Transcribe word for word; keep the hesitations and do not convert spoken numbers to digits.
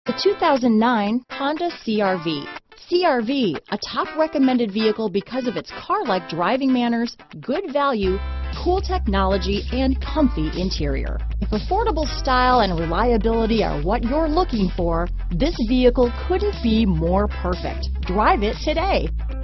The two thousand nine Honda C R V. C R V, a top recommended vehicle because of its car-like driving manners, good value, cool technology, and comfy interior. If affordable style and reliability are what you're looking for, this vehicle couldn't be more perfect. Drive it today.